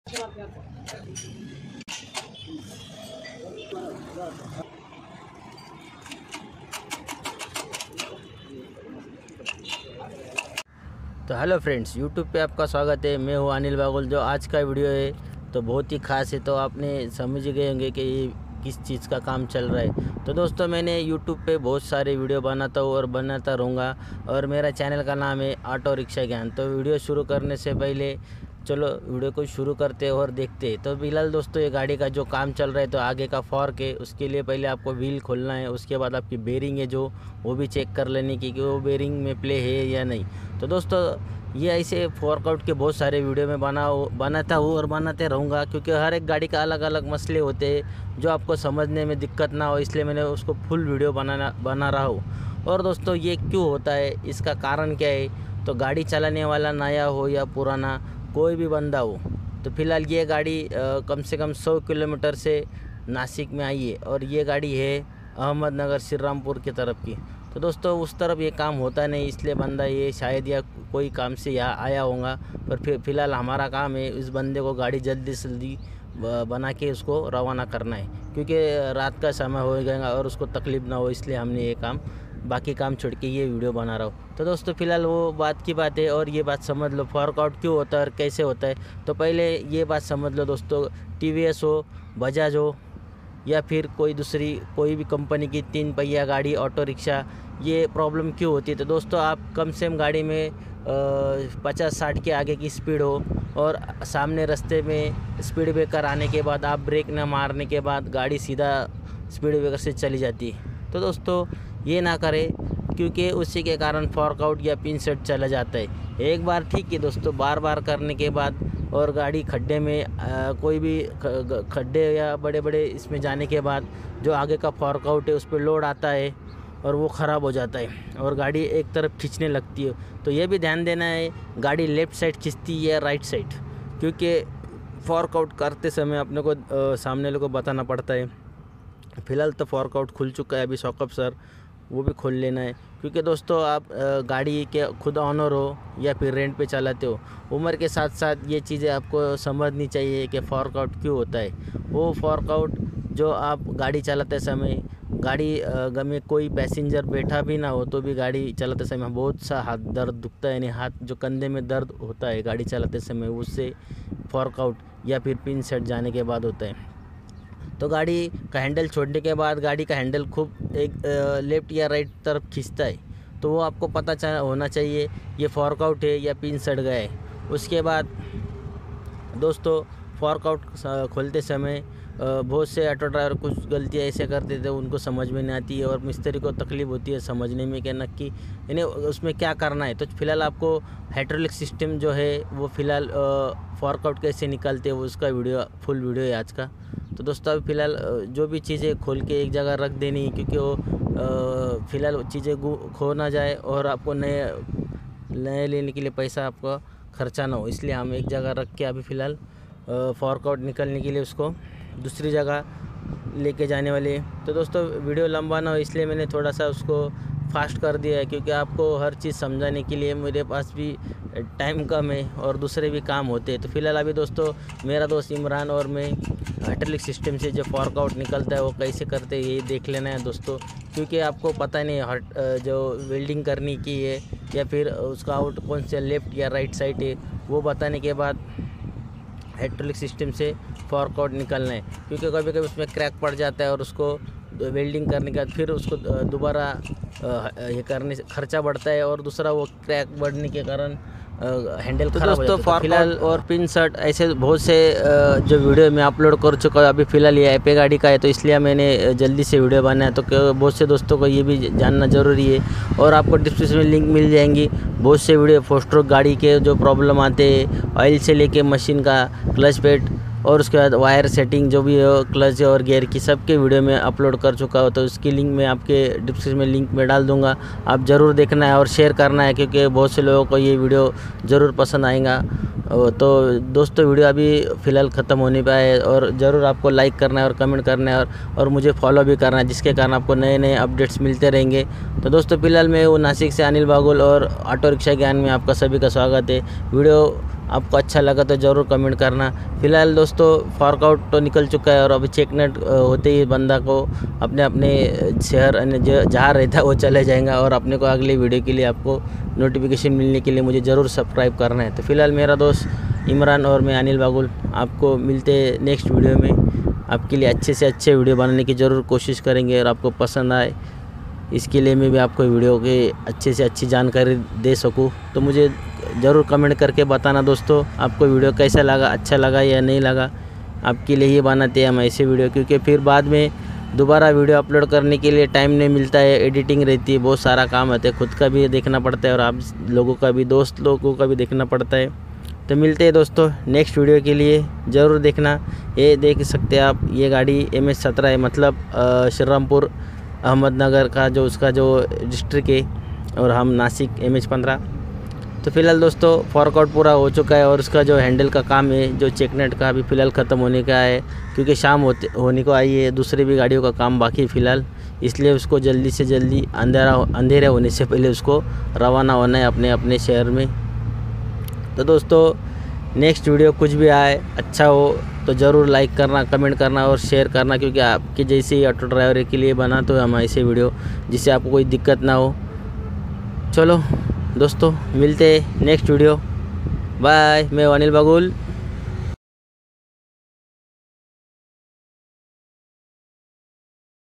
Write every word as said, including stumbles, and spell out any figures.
तो hello friends, YouTube पे आपका स्वागत है। मैं हूँ अनिल बागुल। जो आज का वीडियो है तो बहुत ही खास है, तो आपने समझ गए होंगे कि ये किस चीज़ का काम चल रहा है। तो दोस्तों, मैंने यूट्यूब पे बहुत सारे वीडियो बनाता हूँ और बनाता रहूँगा, और मेरा चैनल का नाम है ऑटो रिक्शा ज्ञान। तो वीडियो शुरू करने से पहले चलो वीडियो को शुरू करते हैं और देखते हैं। तो फिलहाल दोस्तों, ये गाड़ी का जो काम चल रहा है, तो आगे का फॉर्क है, उसके लिए पहले आपको व्हील खोलना है। उसके बाद आपकी बेरिंग है जो, वो भी चेक कर लेने की कि वो बेरिंग में प्ले है या नहीं। तो दोस्तों, ये ऐसे फॉर्कआउट के बहुत सारे वीडियो में बना बनाता हूँ और बनाते रहूँगा, क्योंकि हर एक गाड़ी का अलग अलग मसले होते हैं जो आपको समझने में दिक्कत ना हो, इसलिए मैंने उसको फुल वीडियो बनाना बना रहा हूँ। और दोस्तों, ये क्यों होता है, इसका कारण क्या है। तो गाड़ी चलाने वाला नया हो या पुराना, कोई भी बंदा हो, तो फिलहाल ये गाड़ी आ, कम से कम सौ किलोमीटर से नासिक में आई है, और ये गाड़ी है अहमदनगर श्रीरामपुर की तरफ की। तो दोस्तों, उस तरफ ये काम होता नहीं, इसलिए बंदा ये शायद या कोई काम से यहाँ आया होगा। पर फिर फ़िलहाल हमारा काम है इस बंदे को गाड़ी जल्दी से जल्दी बना के उसको रवाना करना है, क्योंकि रात का समय हो जाएगा और उसको तकलीफ़ ना हो, इसलिए हमने ये काम बाकी काम छोड़ के ये वीडियो बना रहा हूँ। तो दोस्तों, फ़िलहाल वो बात की बात है, और ये बात समझ लो फॉर्कआउट क्यों होता है और कैसे होता है। तो पहले ये बात समझ लो दोस्तों, टी वी एस हो, बजाज हो, या फिर कोई दूसरी कोई भी कंपनी की तीन पहिया गाड़ी, ऑटो रिक्शा, ये प्रॉब्लम क्यों होती है। तो दोस्तों, आप कम से कम गाड़ी में पचास साठ के आगे की स्पीड हो, और सामने रास्ते में स्पीड ब्रेकर आने के बाद आप ब्रेक न मारने के बाद गाड़ी सीधा स्पीड ब्रेकर से चली जाती है। तो दोस्तों, ये ना करें, क्योंकि उसी के कारण फॉर्कआउट या पिन सेट चला जाता है। एक बार ठीक है दोस्तों, बार बार करने के बाद और गाड़ी खड्डे में आ, कोई भी खड्डे या बड़े बड़े इसमें जाने के बाद जो आगे का फॉर्कआउट है उस पर लोड आता है और वो ख़राब हो जाता है, और गाड़ी एक तरफ खींचने लगती है। तो ये भी ध्यान देना है, गाड़ी लेफ़्ट साइड खींचती है या राइट साइड, क्योंकि फॉर्कआउट करते समय अपने को आ, सामने लोगों को बताना पड़ता है। फ़िलहाल तो फॉर्कआउट खुल चुका है, अभी शॉकअप सर वो भी खोल लेना है, क्योंकि दोस्तों आप गाड़ी के खुद ऑनर हो या फिर रेंट पे चलाते हो, उम्र के साथ साथ ये चीज़ें आपको समझनी चाहिए कि फॉर्कआउट क्यों होता है। वो फॉर्कआउट जो आप गाड़ी चलाते समय, गाड़ी में कोई पैसेंजर बैठा भी ना हो तो भी गाड़ी चलाते समय बहुत सा हाथ दर्द दुखता है, यानी हाथ जो कंधे में दर्द होता है गाड़ी चलाते समय, उससे फॉर्कआउट या फिर पिन सेट जाने के बाद होता है। तो गाड़ी का हैंडल छोड़ने के बाद गाड़ी का हैंडल खूब एक लेफ़्ट या राइट तरफ खींचता है, तो वो आपको पता चल होना चाहिए ये फॉर्कआउट है या पिन सड़ गया है। उसके बाद दोस्तों, फॉर्कआउट खोलते समय बहुत से ऑटो ड्राइवर कुछ गलतियाँ ऐसे करते थे, उनको समझ में नहीं आती है, और मिस्त्री को तकलीफ़ होती है समझने में कि नक्की यानी उसमें क्या करना है। तो फिलहाल आपको हाइड्रोलिक सिस्टम जो है वो फ़िलहाल फॉर्कआउट कैसे निकालते हैं, वो उसका वीडियो फुल वीडियो है आज का। तो दोस्तों, अभी फ़िलहाल जो भी चीज़ें खोल के एक जगह रख देनी है, क्योंकि वो फ़िलहाल चीज़ें खो ना जाए और आपको नए नए लेने के लिए पैसा आपका खर्चा ना हो, इसलिए हम एक जगह रख के अभी फ़िलहाल फॉर्कआउट निकलने के लिए उसको दूसरी जगह लेके जाने वाले। तो दोस्तों, वीडियो लंबा ना हो इसलिए मैंने थोड़ा सा उसको फास्ट कर दिया है, क्योंकि आपको हर चीज़ समझाने के लिए मेरे पास भी टाइम कम है और दूसरे भी काम होते हैं। तो फिलहाल अभी दोस्तों, मेरा दोस्त इमरान और मैं हाइड्रोलिक सिस्टम से जो फॉर्कआउट निकलता है वो कैसे करते हैं ये देख लेना है दोस्तों, क्योंकि आपको पता नहीं हट जो वेल्डिंग करनी की है या फिर उसका आउट कौन से लेफ़्ट या राइट साइड है, वो बताने के बाद हाइड्रोलिक सिस्टम से फॉर्कआउट निकलना है। क्योंकि कभी कभी उसमें क्रैक पड़ जाता है और उसको वेल्डिंग करने के बाद फिर उसको दोबारा ये करने से खर्चा बढ़ता है, और दूसरा वो क्रैक बढ़ने के कारण हैंडल खराब हो जाता है। फिलहाल और पिन सेट ऐसे बहुत से जो वीडियो मैं अपलोड कर चुका हूँ। अभी फ़िलहाल ये एपे गाड़ी का है, तो इसलिए मैंने जल्दी से वीडियो बनाया। तो बहुत से दोस्तों को ये भी जानना ज़रूरी है, और आपको डिस्क्रिप्शन में लिंक मिल जाएंगी बहुत से वीडियो फोर स्ट्रोक गाड़ी के जो प्रॉब्लम आते हैं, ऑयल से लेके मशीन का क्लच पेड और उसके बाद वायर सेटिंग जो भी हो, क्लच और गियर की, सबके वीडियो में अपलोड कर चुका हो। तो उसकी लिंक मैं आपके डिस्क्रिप्शन में लिंक में डाल दूंगा, आप ज़रूर देखना है और शेयर करना है, क्योंकि बहुत से लोगों को ये वीडियो ज़रूर पसंद आएगा। तो दोस्तों, वीडियो अभी फ़िलहाल ख़त्म होने पे है, और ज़रूर आपको लाइक करना है और कमेंट करना है, और और मुझे फॉलो भी करना है, जिसके कारण आपको नए नए अपडेट्स मिलते रहेंगे। तो दोस्तों, फ़िलहाल मैं वो नासिक से अनिल बागुल, और ऑटो रिक्शा ज्ञान में आपका सभी का स्वागत है। वीडियो आपको अच्छा लगा तो ज़रूर कमेंट करना। फ़िलहाल दोस्तों फॉर्कआउट तो निकल चुका है और अभी चेकनेट होते ही बंदा को अपने अपने शहर जहाँ रहता है वो चले जाएगा और अपने को अगली वीडियो के लिए आपको नोटिफिकेशन मिलने के लिए मुझे ज़रूर सब्सक्राइब करना है। तो फ़िलहाल मेरा दोस्त इमरान और मैं अनिल बागुल आपको मिलते हैं नेक्स्ट वीडियो में। आपके लिए अच्छे से अच्छे वीडियो बनाने की ज़रूर कोशिश करेंगे और आपको पसंद आए इसके लिए मैं भी आपको वीडियो के अच्छे से अच्छी जानकारी दे सकूं। तो मुझे ज़रूर कमेंट करके बताना दोस्तों आपको वीडियो कैसा लगा, अच्छा लगा या नहीं लगा। आपके लिए ही बनाते हैं हम ऐसे वीडियो, क्योंकि फिर बाद में दोबारा वीडियो अपलोड करने के लिए टाइम नहीं मिलता है, एडिटिंग रहती है, बहुत सारा काम होता है, खुद का भी देखना पड़ता है और आप लोगों का भी, दोस्त लोगों का भी देखना पड़ता है। तो मिलते हैं दोस्तों नेक्स्ट वीडियो के लिए, ज़रूर देखना। ये देख सकते हैं आप, ये गाड़ी एम एच सत्रह है, मतलब श्री रामपुर अहमदनगर का जो उसका जो डिस्ट्रिक्ट है, और हम नासिक एम एच पंद्रह। तो फिलहाल दोस्तों फॉर्कआउट पूरा हो चुका है और उसका जो हैंडल का काम है, जो चेकनेट का, अभी फ़िलहाल ख़त्म होने का है, क्योंकि शाम होते होने को आई है। दूसरी भी गाड़ियों का काम बाकी है फ़िलहाल, इसलिए उसको जल्दी से जल्दी अंधेरा अंधेरे होने से पहले उसको रवाना होना है अपने अपने शहर में। तो दोस्तों नेक्स्ट वीडियो कुछ भी आए अच्छा हो तो ज़रूर लाइक करना, कमेंट करना और शेयर करना, क्योंकि आपके जैसे ही ऑटो ड्राइवर के लिए बना तो हम ऐसे वीडियो जिससे आपको कोई दिक्कत ना हो। चलो दोस्तों मिलते हैं नेक्स्ट वीडियो, बाय। मैं अनिल बागुल।